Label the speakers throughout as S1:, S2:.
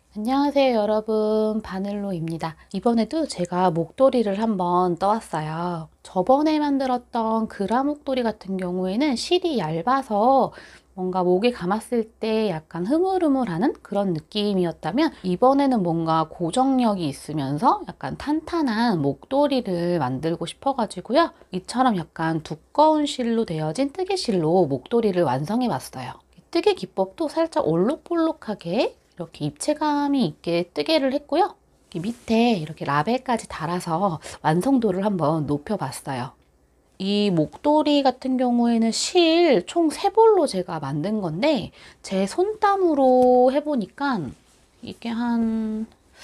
S1: 안녕하세요 여러분, 바늘로입니다. 이번에도 제가 목도리를 한번 떠왔어요. 저번에 만들었던 그라 목도리 같은 경우에는 실이 얇아서 뭔가 목에 감았을 때 약간 흐물흐물하는 그런 느낌이었다면, 이번에는 뭔가 고정력이 있으면서 약간 탄탄한 목도리를 만들고 싶어가지고요, 이처럼 약간 두꺼운 실로 되어진 뜨개실로 목도리를 완성해 봤어요. 뜨개 기법도 살짝 올록볼록하게 이렇게 입체감이 있게 뜨개를 했고요. 밑에 이렇게 라벨까지 달아서 완성도를 한번 높여봤어요. 이 목도리 같은 경우에는 실 총 3볼로 제가 만든 건데, 제 손땀으로 해보니까 이게 한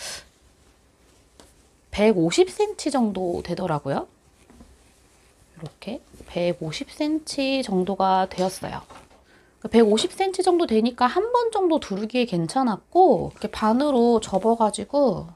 S1: 150cm 정도 되더라고요. 이렇게 150cm 정도가 되었어요. 150cm 정도 되니까 한 번 정도 두르기에 괜찮았고, 이렇게 반으로 접어가지고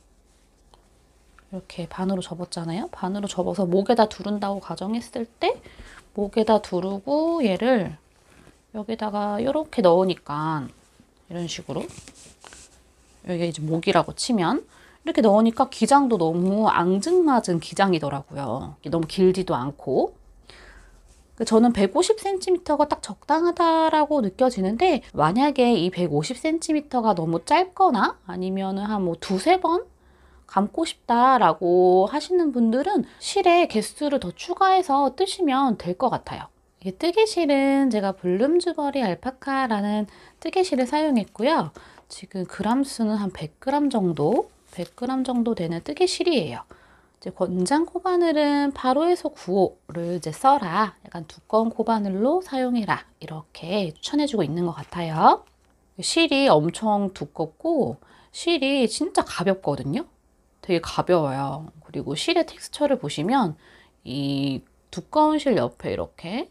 S1: 이렇게 반으로 접었잖아요. 반으로 접어서 목에다 두른다고 가정했을 때 목에다 두르고 얘를 여기다가 이렇게 넣으니까, 이런 식으로 여기 이제 목이라고 치면 이렇게 넣으니까 기장도 너무 앙증맞은 기장이더라고요. 너무 길지도 않고. 저는 150cm가 딱 적당하다라고 느껴지는데, 만약에 이 150cm가 너무 짧거나 아니면 한 뭐 두세 번 감고 싶다라고 하시는 분들은 실에 개수를 더 추가해서 뜨시면 될 것 같아요. 이 뜨개실은 제가 블룸주버리 알파카라는 뜨개실을 사용했고요. 지금 그람 수는 한 100g 정도, 100g 정도 되는 뜨개실이에요. 이제 권장 코바늘은 8호에서 9호를 이제 써라, 약간 두꺼운 코바늘로 사용해라, 이렇게 추천해주고 있는 것 같아요. 실이 엄청 두껍고 실이 진짜 가볍거든요. 되게 가벼워요. 그리고 실의 텍스처를 보시면 이 두꺼운 실 옆에 이렇게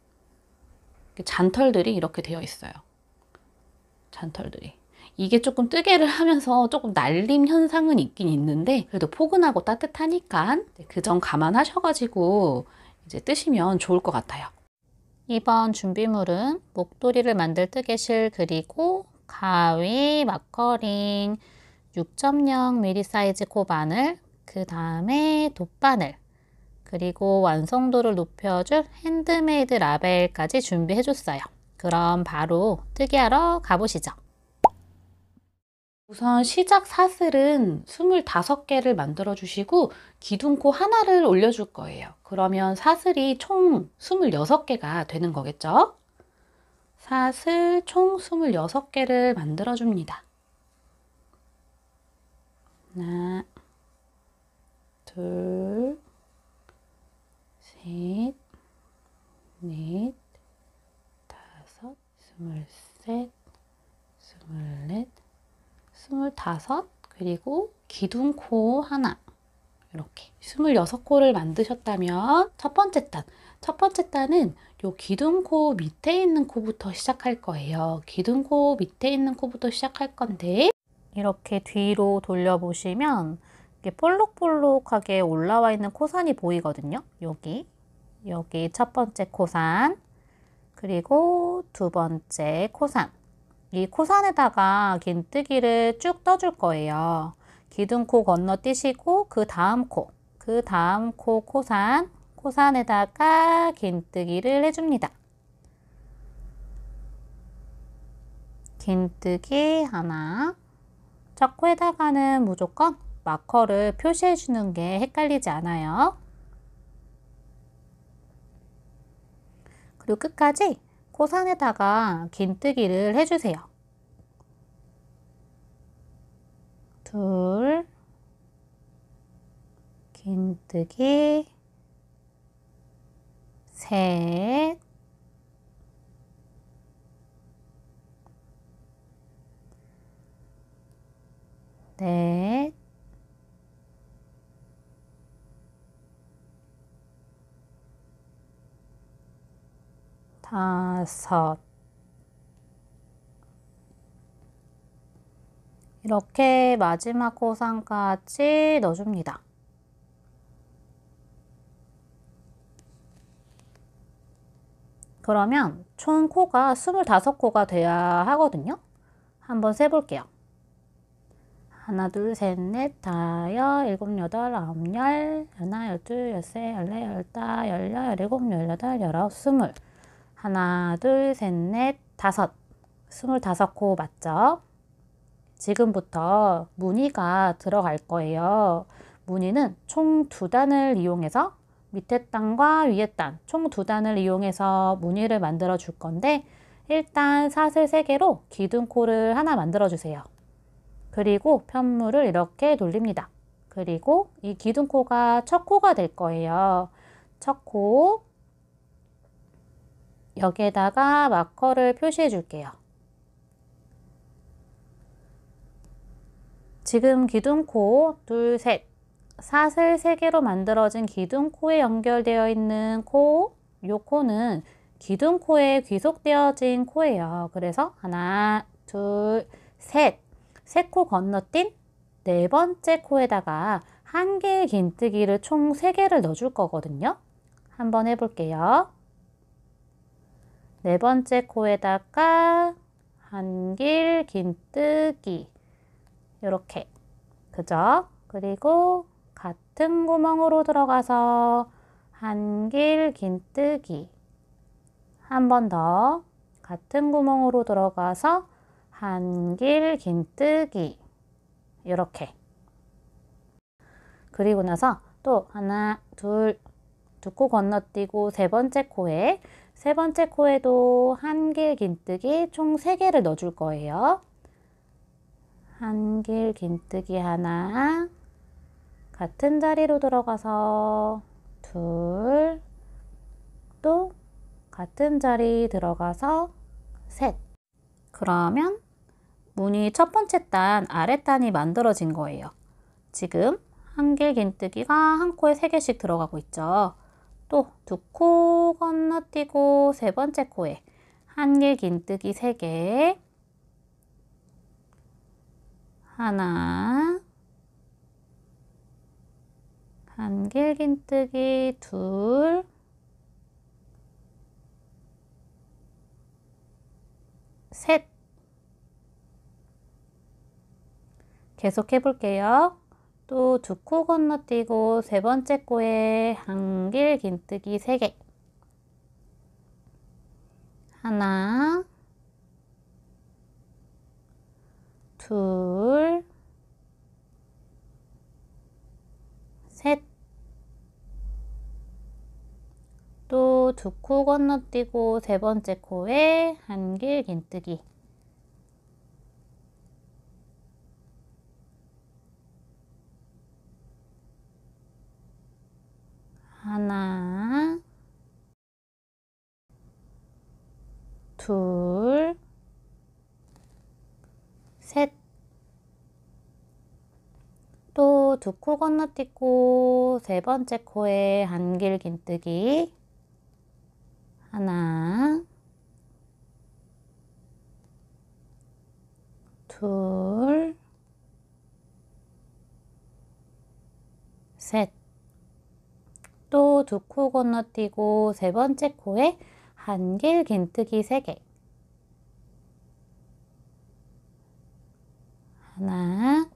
S1: 잔털들이 이렇게 되어 있어요. 잔털들이. 이게 조금 뜨개를 하면서 조금 날림 현상은 있긴 있는데, 그래도 포근하고 따뜻하니까 그 점 감안하셔가지고 이제 뜨시면 좋을 것 같아요. 이번 준비물은 목도리를 만들 뜨개실, 그리고 가위, 마커링, 6.0mm 사이즈 코바늘, 그 다음에 돗바늘, 그리고 완성도를 높여줄 핸드메이드 라벨까지 준비해줬어요. 그럼 바로 뜨개하러 가보시죠. 우선 시작 사슬은 25개를 만들어 주시고 기둥코 하나를 올려줄 거예요. 그러면 사슬이 총 26개가 되는 거겠죠? 사슬 총 26개를 만들어 줍니다. 하나, 둘, 셋, 넷, 다섯, 스물셋, 스물넷, 25, 그리고 기둥코 하나, 이렇게 26코를 만드셨다면 첫 번째 단은 요 기둥코 밑에 있는 코부터 시작할 거예요. 기둥코 밑에 있는 코부터 시작할 건데, 이렇게 뒤로 돌려보시면 이렇게 볼록볼록하게 올라와 있는 코산이 보이거든요. 여기 첫 번째 코산, 그리고 두 번째 코산. 이 코산에다가 긴뜨기를 쭉 떠줄 거예요. 기둥코 건너뛰시고 그 다음 코 코산에다가 긴뜨기를 해줍니다. 긴뜨기 하나. 첫 코에다가는 무조건 마커를 표시해 주는 게 헷갈리지 않아요. 그리고 끝까지 코산에다가 긴뜨기를 해주세요. 둘, 긴뜨기, 셋, 넷, 다섯. 이렇게 마지막 코산까지 넣어줍니다. 그러면 총 코가 25코가 돼야 하거든요. 한번 세볼게요. 하나, 둘, 셋, 넷, 다여, 일곱, 여덟, 아홉, 열, 열하나, 열둘, 열세, 열네, 열다, 열여, 열일곱, 열여덟, 열아홉, 스물. 하나, 둘, 셋, 넷, 다섯. 25코 맞죠? 지금부터 무늬가 들어갈 거예요. 무늬는 총 2단을 이용해서 밑에 단과 위에 단, 총 2단을 이용해서 무늬를 만들어 줄 건데 일단 사슬 3개로 기둥코를 하나 만들어 주세요. 그리고 편물을 이렇게 돌립니다. 그리고 이 기둥코가 첫 코가 될 거예요. 첫 코, 여기에다가 마커를 표시해 줄게요. 지금 기둥코 둘, 셋, 사슬 3개로 만들어진 기둥코에 연결되어 있는 코, 요 코는 기둥코에 귀속되어진 코예요. 그래서 하나, 둘, 셋, 3코 건너뛴 4번째 코에다가 한 개의 긴뜨기를 총 3개를 넣어줄 거거든요. 한번 해볼게요. 4번째 코에다가 한 길 긴뜨기 이렇게, 그죠? 그리고 같은 구멍으로 들어가서 한 길 긴뜨기, 한 번 더 같은 구멍으로 들어가서 한 길 긴뜨기 이렇게. 그리고 나서 또 하나, 둘, 2코 건너뛰고 3번째 코에, 3번째 코에도 한 길 긴뜨기 총 3개를 넣어줄 거예요. 한 길 긴뜨기 하나, 같은 자리로 들어가서 둘, 또 같은 자리 들어가서 셋. 그러면 무늬 첫 번째 단, 아래 단이 만들어진 거예요. 지금 한 길 긴뜨기가 한 코에 3개씩 들어가고 있죠. 또 2코 건너뛰고 3번째 코에 한 길 긴뜨기 3개, 하나, 한 길 긴뜨기 둘, 셋. 계속 해볼게요. 또 2코 건너뛰고 3번째 코에 한 길 긴뜨기 3개, 하나, 둘, 셋. 또 2코 건너뛰고 3번째 코에 한 길 긴뜨기, 하나, 둘, 셋. 또 2코 건너뛰고 3번째 코에 한 길 긴뜨기, 하나, 둘, 셋. 또 2코 건너뛰고 3번째 코에 한 길 긴뜨기 3개, 하나,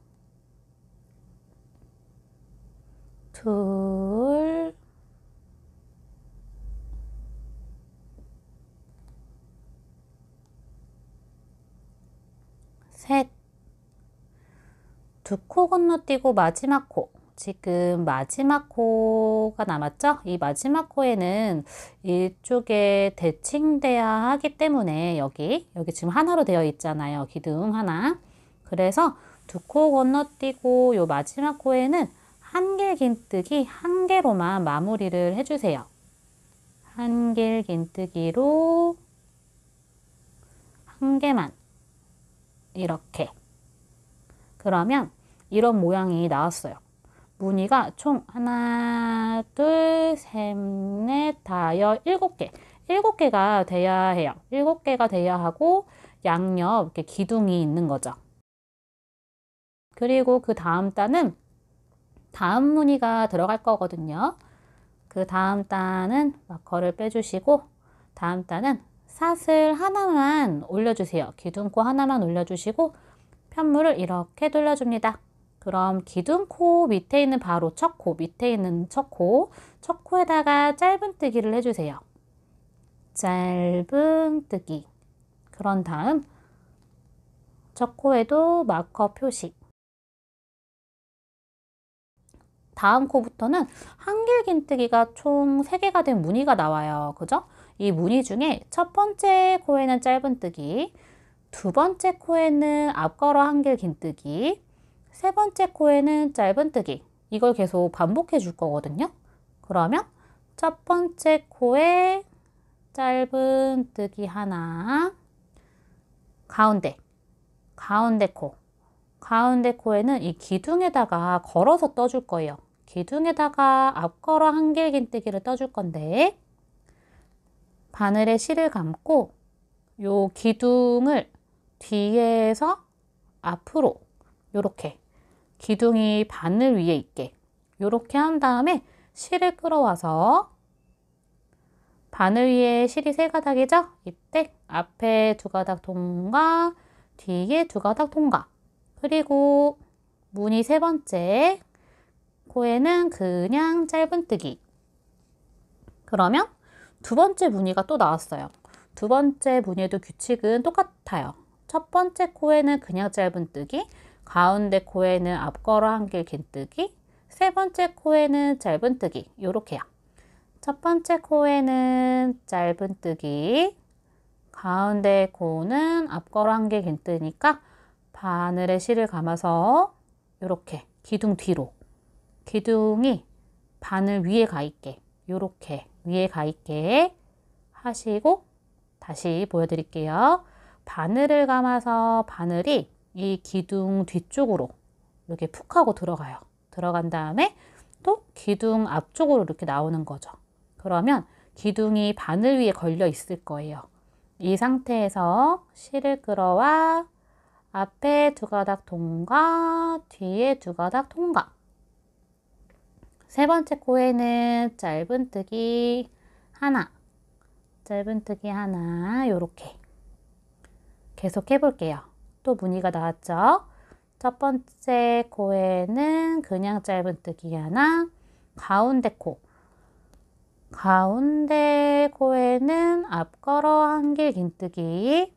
S1: 둘, 셋. 2코 건너뛰고 마지막 코. 지금 마지막 코가 남았죠? 이 마지막 코에는 이쪽에 대칭돼야 하기 때문에 여기 지금 하나로 되어 있잖아요. 기둥 하나. 그래서 2코 건너뛰고 요 마지막 코에는 한 길 긴뜨기 한 개로만 마무리를 해주세요. 한 길 긴뜨기로 한 개만 이렇게. 그러면 이런 모양이 나왔어요. 무늬가 총 하나, 둘, 셋, 넷, 다여, 7개. 7개가 돼야 해요. 7개가 돼야 하고 양옆 이렇게 기둥이 있는 거죠. 그리고 그 다음 단은 다음 무늬가 들어갈 거거든요. 그 다음 단은 마커를 빼주시고 다음 단은 사슬 하나만 올려주세요. 기둥코 하나만 올려주시고 편물을 이렇게 돌려줍니다. 그럼 기둥코 밑에 있는 바로 첫 코, 밑에 있는 첫 코에다가 짧은뜨기를 해주세요. 짧은뜨기. 그런 다음 첫 코에도 마커 표시. 다음 코부터는 한길긴뜨기가 총 3개가 된 무늬가 나와요. 그죠? 이 무늬 중에 첫 번째 코에는 짧은뜨기, 두 번째 코에는 앞걸어 한길긴뜨기, 세 번째 코에는 짧은뜨기. 이걸 계속 반복해 줄 거거든요. 그러면 첫 번째 코에 짧은뜨기 하나, 가운데 코. 가운데 코에는 이 기둥에다가 걸어서 떠줄 거예요. 기둥에다가 앞걸어 한길긴뜨기를 떠줄 건데 바늘에 실을 감고 요 기둥을 뒤에서 앞으로 요렇게 기둥이 바늘 위에 있게 요렇게 한 다음에 실을 끌어와서 바늘 위에 실이 3가닥이죠? 이때 앞에 2가닥 통과, 뒤에 2가닥 통과. 그리고 무늬 3번째 코에는 그냥 짧은뜨기. 그러면 두 번째 무늬가 또 나왔어요. 두 번째 무늬에도 규칙은 똑같아요. 첫 번째 코에는 그냥 짧은뜨기, 가운데 코에는 앞걸어 한길긴뜨기, 세 번째 코에는 짧은뜨기. 요렇게요. 첫 번째 코에는 짧은뜨기, 가운데 코는 앞걸어 한길긴뜨기니까 바늘에 실을 감아서 이렇게 기둥 뒤로, 기둥이 바늘 위에 가 있게 이렇게 위에 가 있게 하시고 다시 보여드릴게요. 바늘을 감아서 바늘이 이 기둥 뒤쪽으로 이렇게 푹 하고 들어가요. 들어간 다음에 또 기둥 앞쪽으로 이렇게 나오는 거죠. 그러면 기둥이 바늘 위에 걸려 있을 거예요. 이 상태에서 실을 끌어와 앞에 2가닥 통과, 뒤에 2가닥 통과. 세 번째 코에는 짧은뜨기 하나, 짧은뜨기 하나, 요렇게 계속 해볼게요. 또 무늬가 나왔죠? 첫 번째 코에는 그냥 짧은뜨기 하나, 가운데 코에는 앞걸어 한길긴뜨기,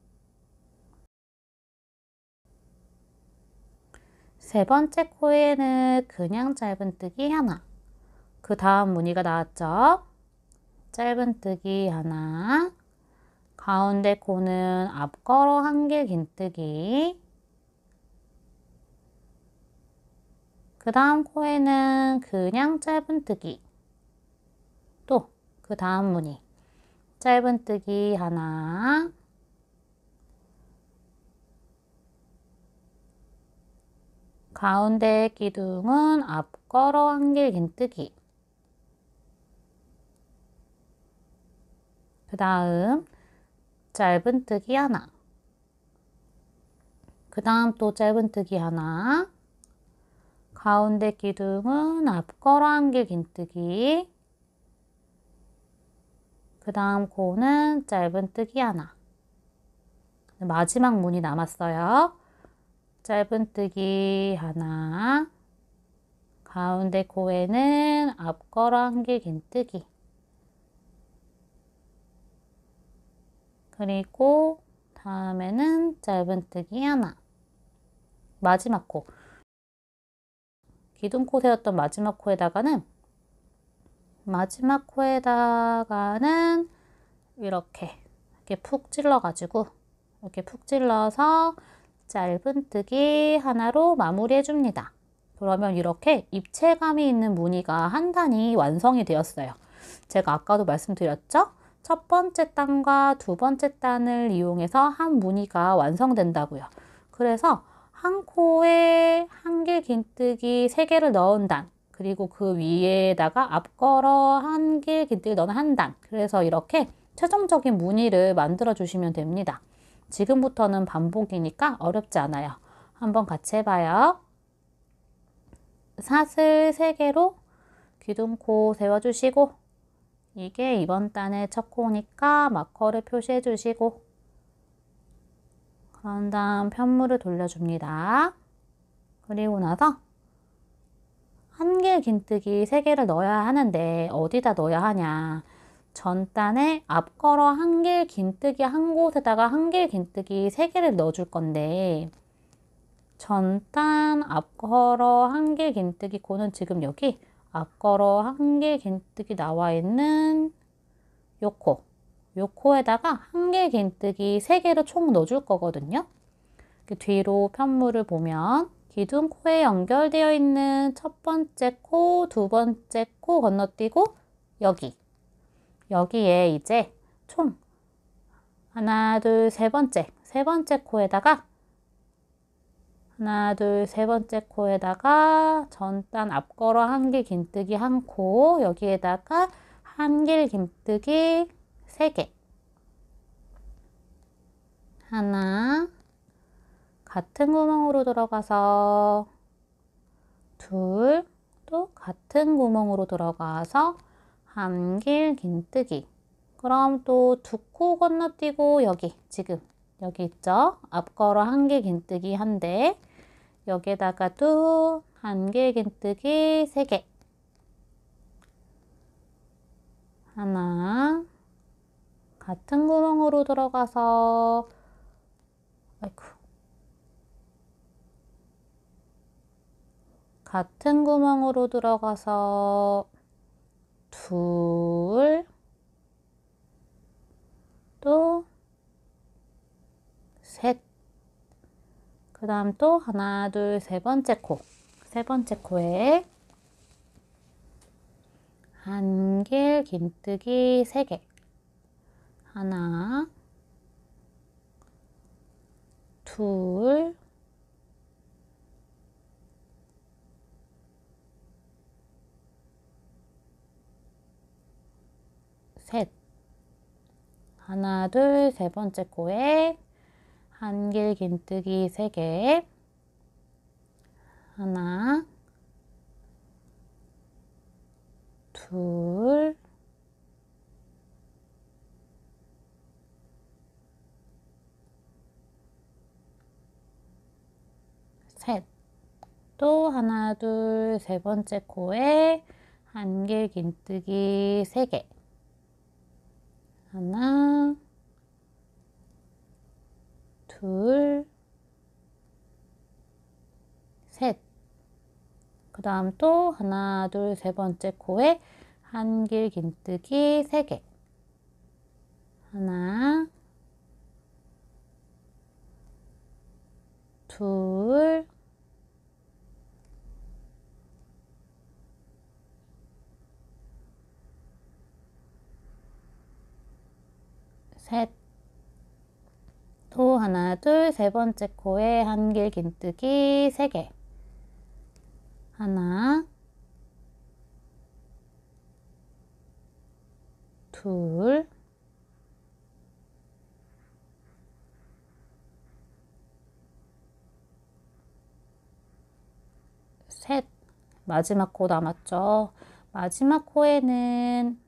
S1: 세 번째 코에는 그냥 짧은뜨기 하나. 그 다음 무늬가 나왔죠? 짧은뜨기 하나. 가운데 코는 앞걸어 한길긴뜨기. 그 다음 코에는 그냥 짧은뜨기. 또 그 다음 무늬. 짧은뜨기 하나. 가운데 기둥은 앞걸어 한길긴뜨기. 그 다음 짧은뜨기 하나. 그 다음 또 짧은뜨기 하나. 가운데 기둥은 앞걸어 한길긴뜨기. 그 다음 코는 짧은뜨기 하나. 마지막 무늬 남았어요. 짧은뜨기 하나, 가운데 코에는 앞걸어 한길긴뜨기, 그리고 다음에는 짧은뜨기 하나. 마지막 코, 기둥코 세웠던 마지막 코에다가는 이렇게 푹 찔러가지고 이렇게 푹 찔러서 짧은뜨기 하나로 마무리해 줍니다. 그러면 이렇게 입체감이 있는 무늬가 한 단이 완성이 되었어요. 제가 아까도 말씀드렸죠? 첫 번째 단과 두 번째 단을 이용해서 한 무늬가 완성된다고요. 그래서 한 코에 한길긴뜨기 3개를 넣은 단, 그리고 그 위에다가 앞걸어 한길긴뜨기 넣은 한 단. 그래서 이렇게 최종적인 무늬를 만들어 주시면 됩니다. 지금부터는 반복이니까 어렵지 않아요. 한번 같이 해봐요. 사슬 3개로 기둥코 세워주시고, 이게 이번 단의 첫 코니까 마커를 표시해 주시고, 그런 다음 편물을 돌려줍니다. 그리고 나서 한길 긴뜨기 3개를 넣어야 하는데 어디다 넣어야 하냐. 전단에 앞걸어 한길 긴뜨기 한 곳에다가 한길 긴뜨기 3개를 넣어줄 건데 전단 앞걸어 한길 긴뜨기 코는 지금 여기 앞걸어 한길 긴뜨기 나와 있는 요 코에다가 한길 긴뜨기 3개를 총 넣어줄 거거든요. 뒤로 편물을 보면 기둥코에 연결되어 있는 첫 번째 코, 두 번째 코 건너뛰고 여기에 이제 총 하나, 둘, 세 번째 코에다가 하나, 둘, 세 번째 코에다가 전단 앞걸어 한길 긴뜨기 한 코, 여기에다가 한길 긴뜨기 3개. 하나, 같은 구멍으로 들어가서 둘, 또 같은 구멍으로 들어가서 한길 긴뜨기. 그럼 또 두 코 건너뛰고 지금 여기 있죠? 앞걸어 한길 긴뜨기 한 대. 여기에다가 또 한길 긴뜨기 3개. 하나, 같은 구멍으로 들어가서 같은 구멍으로 들어가서 둘, 또 셋. 그 다음 또 하나, 둘, 세 번째 코에 한길 긴뜨기 3개. 하나, 둘, 셋. 하나, 둘, 세 번째 코에 한길 긴뜨기 3개. 하나, 둘, 셋. 또 하나, 둘, 세 번째 코에 한길 긴뜨기 3개. 하나, 둘, 셋. 그 다음 또 하나, 둘, 세 번째 코에 한길 긴뜨기 3개. 하나, 둘, 셋. 또 하나, 둘, 세 번째 코에 한길 긴뜨기 3개. 하나, 둘, 셋. 마지막 코 남았죠. 마지막 코에는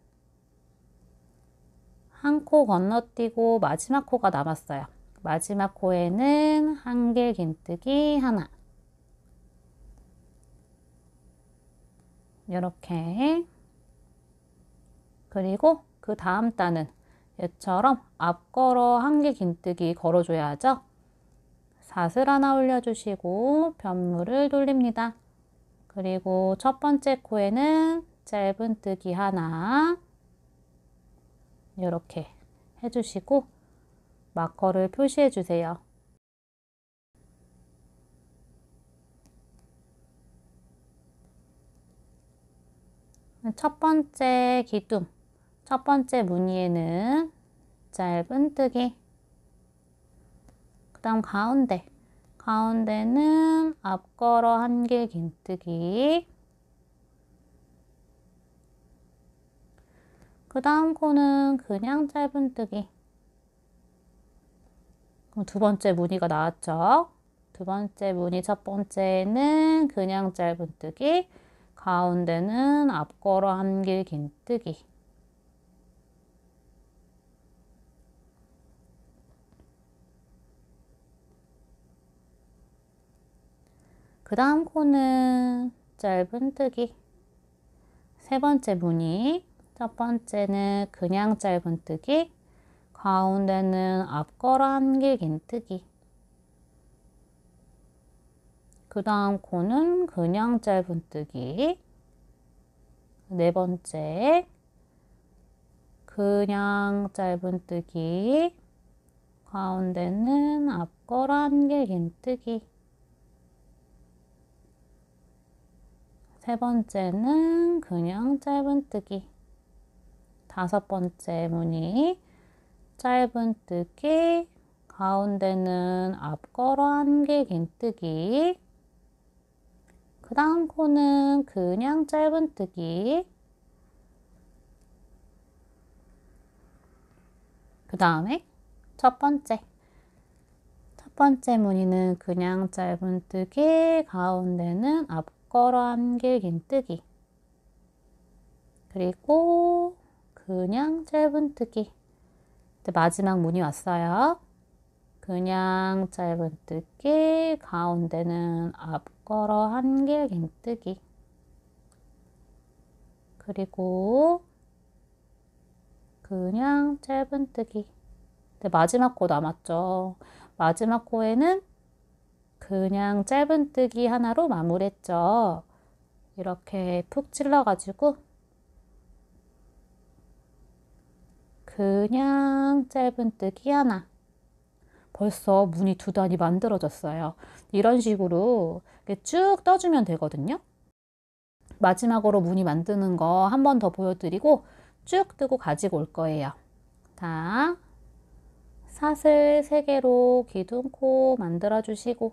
S1: 한 코 건너뛰고 마지막 코가 남았어요. 마지막 코에는 한길 긴뜨기 하나. 이렇게. 그리고 그 다음 단은 얘처럼 앞걸어 한길 긴뜨기 걸어줘야 하죠. 사슬 하나 올려주시고 편물을 돌립니다. 그리고 첫 번째 코에는 짧은뜨기 하나 이렇게 해주시고 마커를 표시해 주세요. 첫 번째 기둥, 첫 번째 무늬에는 짧은뜨기. 그 다음 가운데는 앞걸어 한길 긴뜨기. 그 다음 코는 그냥 짧은뜨기. 그럼 두 번째 무늬가 나왔죠? 두 번째 무늬 첫 번째는 그냥 짧은뜨기. 가운데는 앞걸어 한길 긴뜨기. 그 다음 코는 짧은뜨기. 세 번째 무늬. 첫 번째는 그냥 짧은뜨기. 가운데는 앞걸어 한길 긴뜨기. 그 다음 코는 그냥 짧은뜨기. 네 번째 그냥 짧은뜨기. 가운데는 앞걸어 한길 긴뜨기. 세 번째는 그냥 짧은뜨기. 다섯 번째 무늬 짧은뜨기. 가운데는 앞걸어 한길 긴뜨기. 그 다음 코는 그냥 짧은뜨기. 그 다음에 첫 번째 무늬는 그냥 짧은뜨기. 가운데는 앞걸어 한길 긴뜨기. 그리고 그냥 짧은뜨기. 마지막 무늬 왔어요. 그냥 짧은뜨기. 가운데는 앞걸어 한길 긴뜨기. 그리고 그냥 짧은뜨기. 마지막 코 남았죠. 마지막 코에는 그냥 짧은뜨기 하나로 마무리했죠. 이렇게 푹 찔러가지고 그냥 짧은뜨기 하나. 벌써 무늬 두 단이 만들어졌어요. 이런 식으로 쭉 떠주면 되거든요. 마지막으로 무늬 만드는 거 한 번 더 보여드리고 쭉 뜨고 가지고 올 거예요. 자, 사슬 3개로 기둥코 만들어 주시고,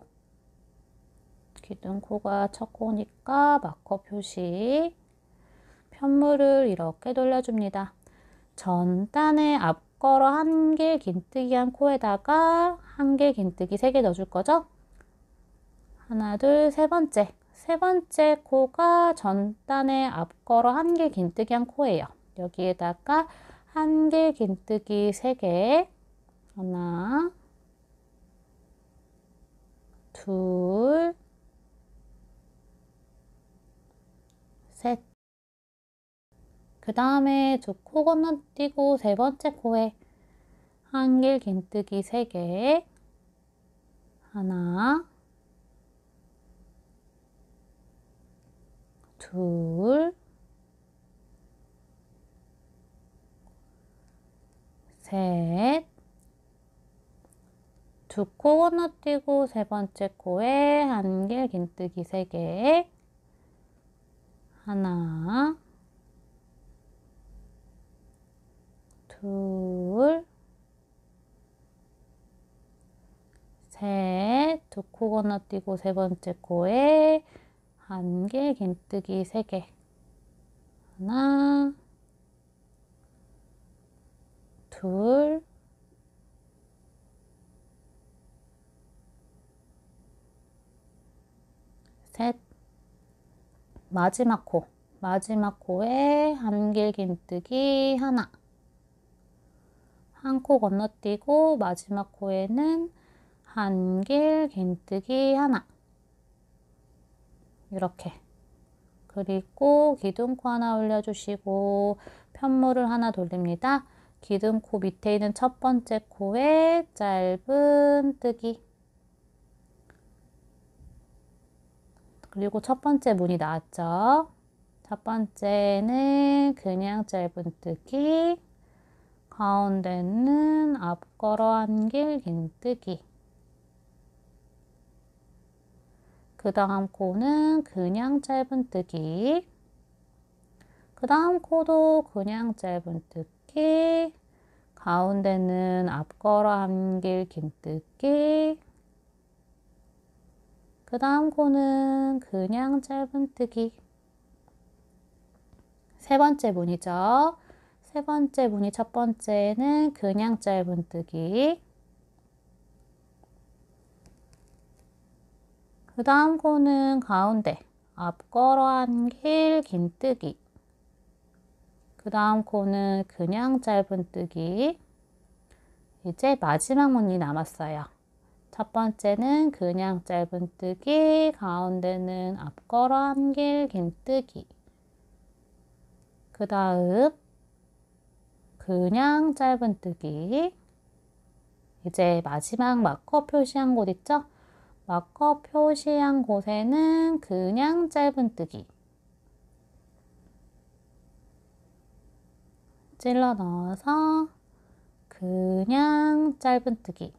S1: 기둥코가 첫 코니까 마커 표시, 편물을 이렇게 돌려줍니다. 전단에 앞걸어 한길 긴뜨기 한 코에다가 한길 긴뜨기 3개 넣어줄 거죠? 하나, 둘, 세 번째. 세 번째 코가 전단에 앞걸어 한길 긴뜨기 한 코예요. 여기에다가 한길 긴뜨기 3개. 하나, 둘, 셋. 그 다음에 두 코 건너뛰고 세 번째 코에 한길 긴뜨기 3개. 하나, 둘, 셋. 두 코 건너뛰고 세 번째 코에 한길 긴뜨기 3개. 하나, 둘, 셋. 두 코 건너뛰고 세 번째 코에 한길 긴뜨기 3개. 하나, 둘, 셋. 마지막 코에 한길 긴뜨기 하나. 한 코 건너뛰고 마지막 코에는 한길 긴뜨기 하나. 이렇게. 그리고 기둥코 하나 올려주시고 편물을 하나 돌립니다. 기둥코 밑에 있는 첫 번째 코에 짧은뜨기. 그리고 첫 번째 무늬 나왔죠. 첫 번째는 그냥 짧은뜨기. 가운데는 앞걸어 한길 긴뜨기. 그 다음 코는 그냥 짧은뜨기. 그 다음 코도 그냥 짧은뜨기. 가운데는 앞걸어 한길 긴뜨기. 그 다음 코는 그냥 짧은뜨기. 세 번째 무늬죠. 세 번째 무늬 첫 번째는 그냥 짧은뜨기. 그 다음 코는 가운데 앞걸어 한길 긴뜨기. 그 다음 코는 그냥 짧은뜨기. 이제 마지막 무늬 남았어요. 첫 번째는 그냥 짧은뜨기, 가운데는 앞걸어 한길 긴뜨기. 그 다음 그냥 짧은뜨기. 이제 마지막 마커 표시한 곳 있죠? 마커 표시한 곳에는 그냥 짧은뜨기. 찔러 넣어서 그냥 짧은뜨기.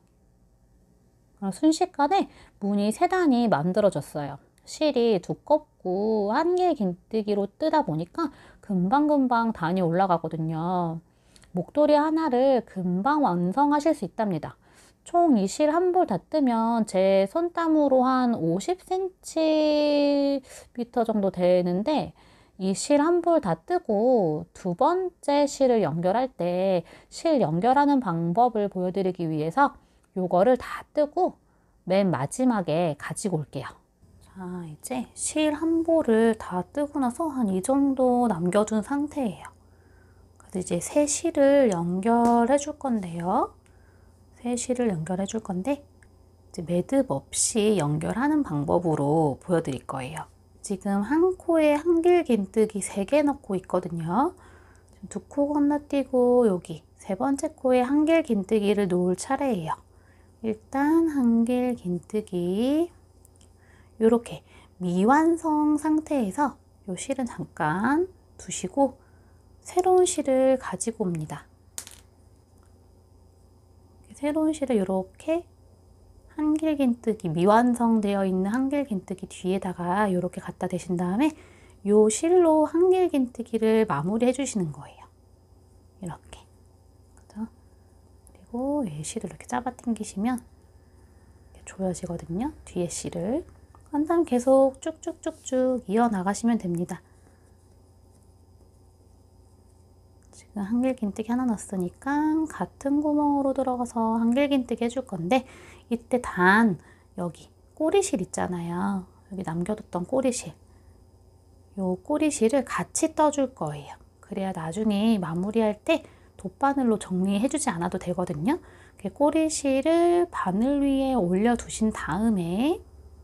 S1: 순식간에 무늬 3단이 만들어졌어요. 실이 두껍고 한길 긴뜨기로 뜨다 보니까 금방금방 단이 올라가거든요. 목도리 하나를 금방 완성하실 수 있답니다. 총 이 실 한 볼 다 뜨면 제 손땀으로 한 50cm 정도 되는데 이 실 한 볼 다 뜨고 두 번째 실을 연결할 때 실 연결하는 방법을 보여드리기 위해서 요거를 다 뜨고 맨 마지막에 가지고 올게요. 자, 이제 실 한 볼을 다 뜨고 나서 한 이 정도 남겨둔 상태예요. 그래서 이제 새 실을 연결해 줄 건데요. 새 실을 연결해 줄 건데 이제 매듭 없이 연결하는 방법으로 보여드릴 거예요. 지금 한 코에 한길 긴뜨기 3개 넣고 있거든요. 두 코 건너뛰고 여기 세 번째 코에 한길 긴뜨기를 놓을 차례예요. 일단 한길 긴뜨기 이렇게 미완성 상태에서 요 실은 잠깐 두시고 새로운 실을 가지고 옵니다. 새로운 실을 이렇게 한길 긴뜨기 미완성되어 있는 한길 긴뜨기 뒤에다가 이렇게 갖다 대신 다음에 요 실로 한길 긴뜨기를 마무리해 주시는 거예요. 이렇게. 그리고 이 실을 이렇게 잡아 당기시면 이렇게 조여지거든요. 뒤에 실을. 한 다음 계속 쭉쭉쭉쭉 이어 나가시면 됩니다. 지금 한길 긴뜨기 하나 넣었으니까 같은 구멍으로 들어가서 한길 긴뜨기 해줄 건데 이때 단 여기 꼬리실 있잖아요. 여기 남겨뒀던 꼬리실. 요 꼬리실을 같이 떠줄 거예요. 그래야 나중에 마무리할 때 돗바늘로 정리해주지 않아도 되거든요. 꼬리실을 바늘 위에 올려두신 다음에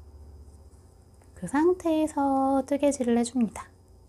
S1: 그 상태에서 뜨개질을 해줍니다.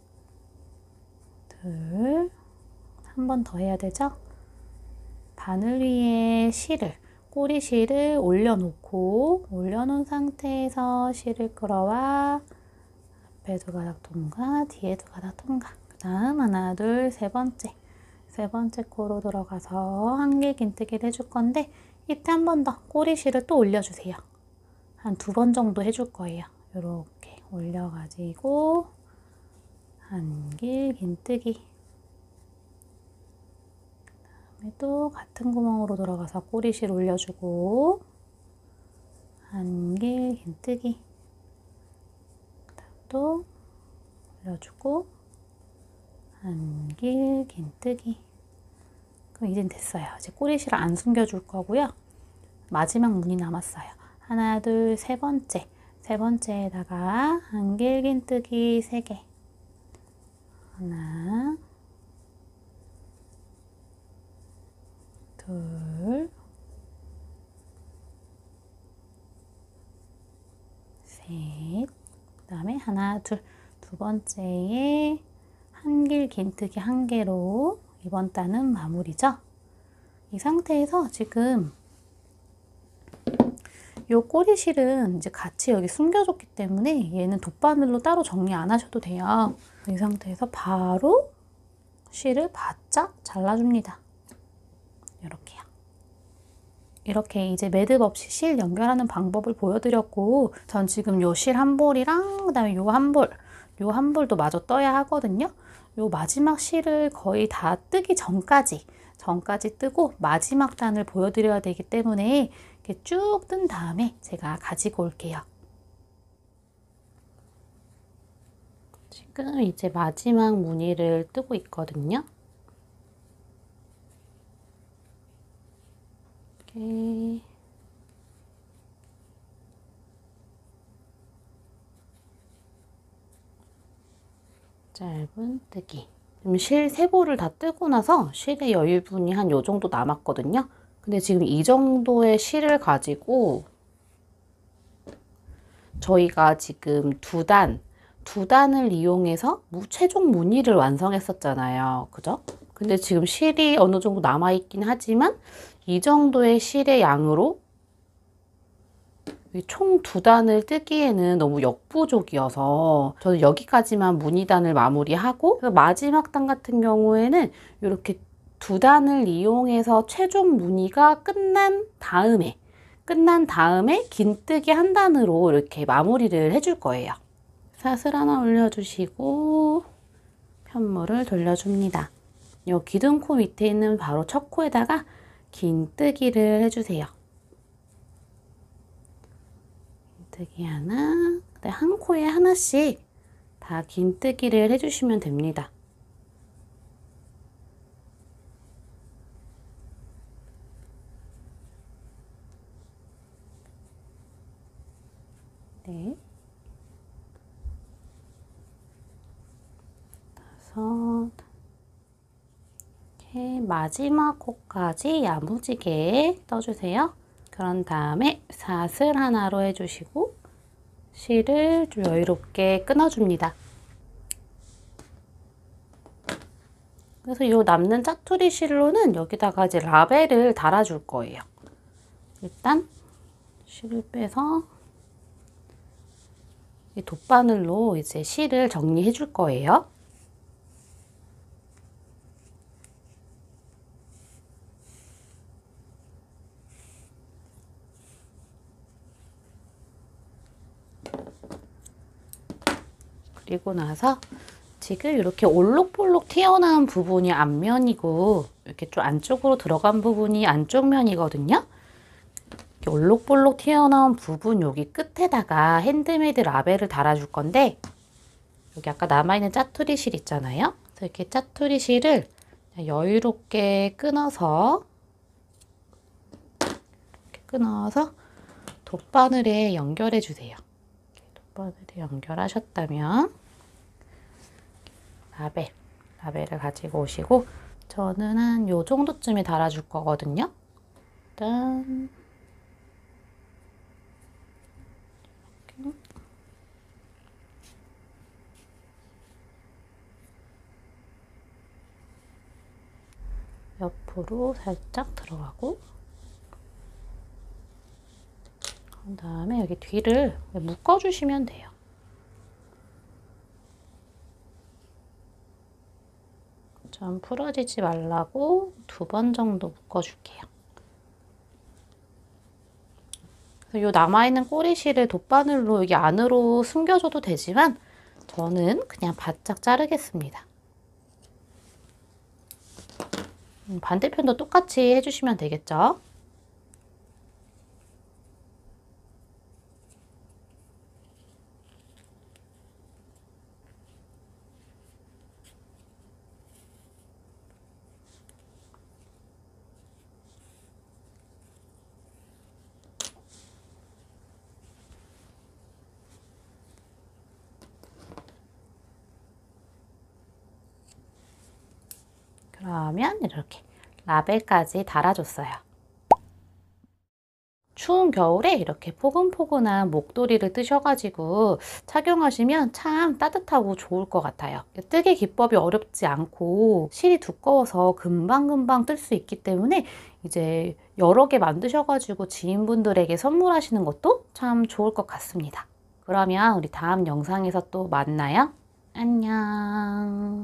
S1: 둘, 한 번 더 해야 되죠? 바늘 위에 실을, 꼬리실을 올려놓고 올려놓은 상태에서 실을 끌어와 앞에 2가닥 통과, 뒤에 2가닥 통과. 그 다음 하나, 둘, 세 번째 코로 들어가서 한길 긴뜨기를 해줄 건데 이때 한 번 더 꼬리실을 또 올려주세요. 한 2번 정도 해줄 거예요. 이렇게 올려가지고 한길 긴뜨기. 그 다음에 또 같은 구멍으로 들어가서 꼬리실 올려주고 한길 긴뜨기. 그 다음 또 올려주고 한길 긴뜨기. 그럼 이젠 됐어요. 이제 꼬리실을 안 숨겨줄 거고요. 마지막 무늬 남았어요. 하나, 둘, 세 번째에다가 한길 긴뜨기 3개. 하나, 둘, 셋. 그 다음에 하나, 둘. 두 번째에 한길 긴뜨기 1개로 이번 단은 마무리죠. 이 상태에서 지금 요 꼬리실은 이제 같이 여기 숨겨줬기 때문에 얘는 돗바늘로 따로 정리 안 하셔도 돼요. 이 상태에서 바로 실을 바짝 잘라줍니다. 이렇게요. 이렇게 이제 매듭 없이 실 연결하는 방법을 보여드렸고 전 지금 요 실 한 볼이랑 그 다음에 요 한 볼도 마저 떠야 하거든요. 요 마지막 실을 거의 다 뜨기 전까지 뜨고 마지막 단을 보여드려야 되기 때문에 이렇게 쭉 뜬 다음에 제가 가지고 올게요. 지금 이제 마지막 무늬를 뜨고 있거든요. 이렇게 짧은뜨기. 지금 실 3볼을 다 뜨고 나서 실의 여유분이 한 요 정도 남았거든요. 근데 지금 이 정도의 실을 가지고 저희가 지금 두 단을 이용해서 최종 무늬를 완성했었잖아요. 그죠? 근데 지금 실이 어느 정도 남아있긴 하지만 이 정도의 실의 양으로 총 두 단을 뜨기에는 너무 역부족이어서 저는 여기까지만 무늬단을 마무리하고 마지막 단 같은 경우에는 이렇게 두 단을 이용해서 최종 무늬가 끝난 다음에 긴뜨기 한 단으로 이렇게 마무리를 해줄 거예요. 사슬 하나 올려주시고 편물을 돌려줍니다. 이 기둥코 밑에 있는 바로 첫 코에다가 긴뜨기를 해주세요. 긴뜨기 하나, 한 코에 하나씩 다 긴뜨기를 해주시면 됩니다. 네. 다섯. 이렇게 마지막 코까지 야무지게 떠주세요. 그런 다음에 사슬 하나로 해주시고 실을 좀 여유롭게 끊어줍니다. 그래서 이 남는 짜투리 실로는 여기다가 이제 라벨을 달아줄 거예요. 일단 실을 빼서 이 돗바늘로 이제 실을 정리해 줄 거예요. 그리고 나서 지금 이렇게 올록볼록 튀어나온 부분이 앞면이고 이렇게 좀 안쪽으로 들어간 부분이 안쪽 면이거든요. 이렇게 올록볼록 튀어나온 부분 여기 끝에다가 핸드메이드 라벨을 달아줄 건데 여기 아까 남아있는 짜투리 실 있잖아요. 그래서 이렇게 짜투리 실을 여유롭게 끊어서 돗바늘에 연결해 주세요. 돗바늘에 연결하셨다면 라벨을 가지고 오시고 저는 한 요 정도쯤에 달아줄 거거든요. 일단 옆으로 살짝 들어가고 그 다음에 여기 뒤를 묶어주시면 돼요. 좀 풀어지지 말라고 2번 정도 묶어줄게요. 이 남아있는 꼬리실을 돗바늘로 여기 안으로 숨겨줘도 되지만 저는 그냥 바짝 자르겠습니다. 반대편도 똑같이 해주시면 되겠죠? 그러면 이렇게 라벨까지 달아줬어요. 추운 겨울에 이렇게 포근포근한 목도리를 뜨셔가지고 착용하시면 참 따뜻하고 좋을 것 같아요. 뜨개 기법이 어렵지 않고 실이 두꺼워서 금방금방 뜰 수 있기 때문에 이제 여러 개 만드셔가지고 지인분들에게 선물하시는 것도 참 좋을 것 같습니다. 그러면 우리 다음 영상에서 또 만나요. 안녕.